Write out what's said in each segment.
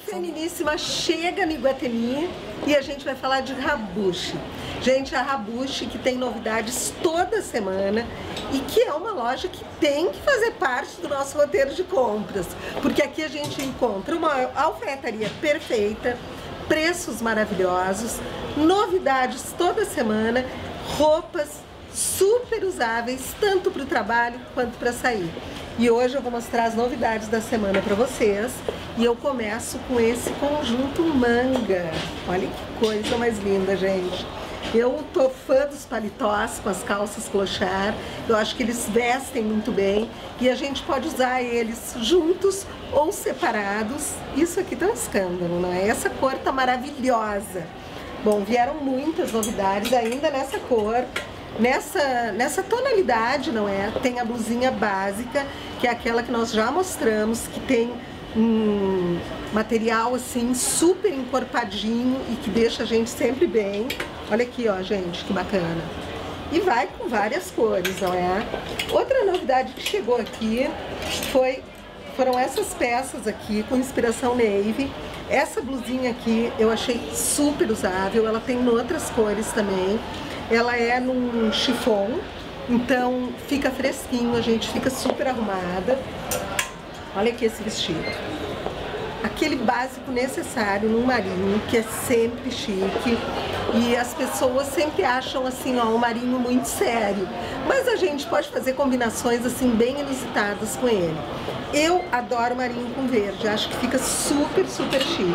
Feminíssima chega no Iguatemi e a gente vai falar de Rabushi. Gente, a Rabushi que tem novidades toda semana e que é uma loja que tem que fazer parte do nosso roteiro de compras, porque aqui a gente encontra uma alfaiataria perfeita, preços maravilhosos, novidades toda semana, roupas super usáveis, tanto para o trabalho quanto para sair. E hoje eu vou mostrar as novidades da semana para vocês. E eu começo com esse conjunto manga. Olha que coisa mais linda, gente. Eu tô fã dos paletós com as calças clochard. Eu acho que eles vestem muito bem. E a gente pode usar eles juntos ou separados. Isso aqui tá um escândalo, não é? Essa cor tá maravilhosa. Bom, vieram muitas novidades ainda nessa cor. Nessa tonalidade, não é? Tem a blusinha básica, que é aquela que nós já mostramos, que tem um material assim super encorpadinho e que deixa a gente sempre bem. Olha aqui, ó, gente, que bacana. E vai com várias cores, não é? Outra novidade que chegou aqui foram essas peças aqui com inspiração navy. Essa blusinha aqui eu achei super usável, ela tem em outras cores também. Ela é num chiffon, então fica fresquinho, a gente fica super arrumada. Olha aqui esse vestido. Aquele básico necessário num marinho, que é sempre chique. E as pessoas sempre acham assim, ó, um marinho muito sério. Mas a gente pode fazer combinações assim bem inusitadas com ele. Eu adoro marinho com verde, acho que fica super, super chique.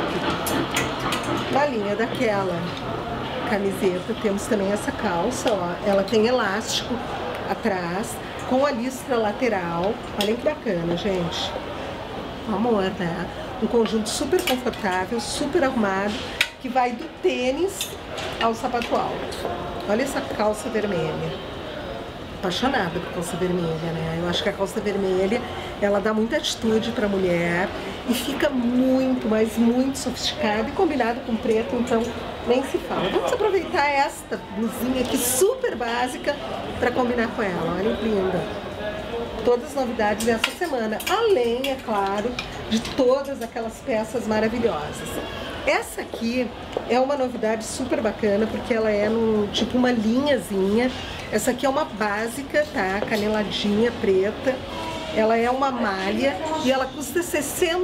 Na linha daquela camiseta, temos também essa calça, ó, ela tem elástico atrás, com a listra lateral, olha que bacana, gente, amor, né? Um conjunto super confortável, super arrumado, que vai do tênis ao sapato alto. Olha essa calça vermelha. Apaixonada por calça vermelha, né? Eu acho que a calça vermelha, ela dá muita atitude pra mulher e fica muito, mas muito sofisticada e combinado com preto, então nem se fala. Vamos aproveitar esta blusinha aqui super básica para combinar com ela. Olha que linda. Todas as novidades dessa semana, além, é claro, de todas aquelas peças maravilhosas. Essa aqui é uma novidade super bacana, porque ela é tipo uma linhazinha. Essa aqui é uma básica, tá? Caneladinha, preta. Ela é uma malha e ela custa R$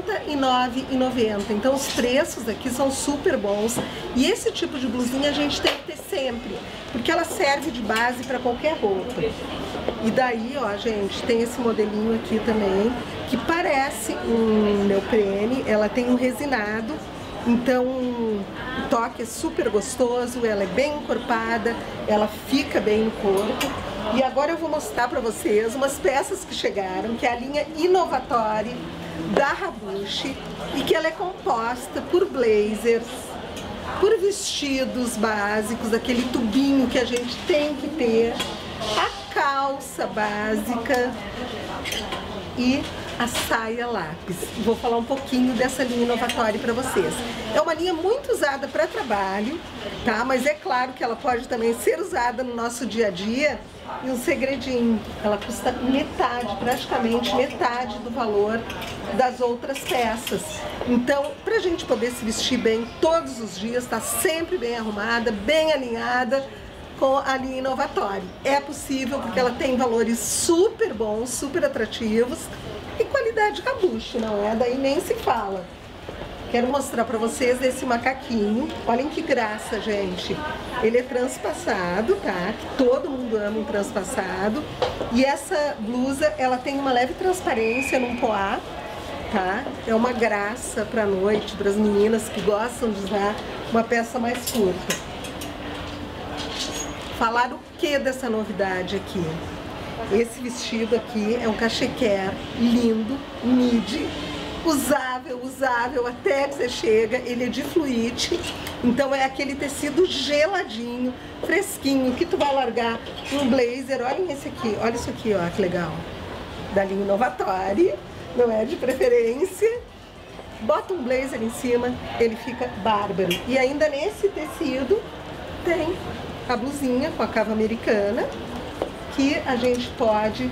69,90. Então os preços aqui são super bons. E esse tipo de blusinha a gente tem que ter sempre, porque ela serve de base para qualquer roupa. E daí, ó, gente, tem esse modelinho aqui também, que parece um neoprene. Ela tem um resinado. Então o toque é super gostoso, ela é bem encorpada, ela fica bem no corpo. E agora eu vou mostrar para vocês umas peças que chegaram, que é a linha Innovatori da Rabushi, e que ela é composta por blazers, por vestidos básicos, aquele tubinho que a gente tem que ter, a calça básica e a saia lápis. Vou falar um pouquinho dessa linha Innovatori para vocês. É uma linha muito usada para trabalho, tá? Mas é claro que ela pode também ser usada no nosso dia a dia. E um segredinho, ela custa metade, praticamente metade do valor das outras peças. Então, pra gente poder se vestir bem todos os dias, tá sempre bem arrumada, bem alinhada com a linha Innovatori. É possível porque ela tem valores super bons, super atrativos e qualidade Rabushi, não é? Daí nem se fala. Quero mostrar pra vocês esse macaquinho. Olhem que graça, gente. Ele é transpassado, tá? Que todo mundo ama um transpassado. E essa blusa, ela tem uma leve transparência num poá, tá? É uma graça pra noite, para as meninas que gostam de usar uma peça mais curta. Falar o que dessa novidade aqui? Esse vestido aqui é um cachequer lindo, midi, usável até que você chega. Ele é de fluide, então é aquele tecido geladinho, fresquinho, que tu vai largar um blazer. Olhem esse aqui, olha isso aqui, ó, que legal, da linha Innovatori, não é? De preferência. Bota um blazer em cima, ele fica bárbaro. E ainda nesse tecido tem a blusinha com a cava americana, que a gente pode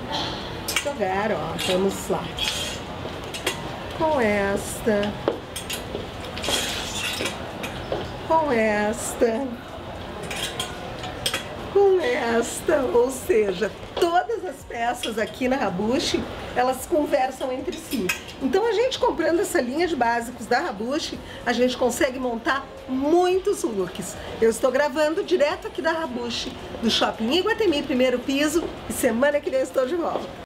jogar, ó, vamos lá, com esta com esta, ou seja, todas as peças aqui na Rabushi, elas conversam entre si. Então a gente comprando essa linha de básicos da Rabushi, a gente consegue montar muitos looks. Eu estou gravando direto aqui da Rabushi, do Shopping Iguatemi, primeiro piso, e semana que vem eu estou de volta.